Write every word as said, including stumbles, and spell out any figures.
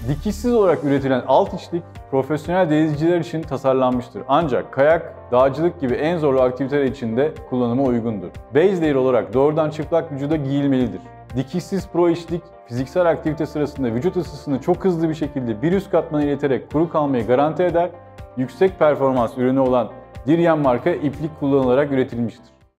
Dikişsiz olarak üretilen alt içlik profesyonel denizciler için tasarlanmıştır. Ancak kayak, dağcılık gibi en zorlu aktiviteler için de kullanıma uygundur. Base layer olarak doğrudan çıplak vücuda giyilmelidir. Dikişsiz pro içlik, fiziksel aktivite sırasında vücut ısısını çok hızlı bir şekilde bir üst katmana ileterek kuru kalmayı garanti eder. Yüksek performans ürünü olan Diriyam marka iplik kullanılarak üretilmiştir.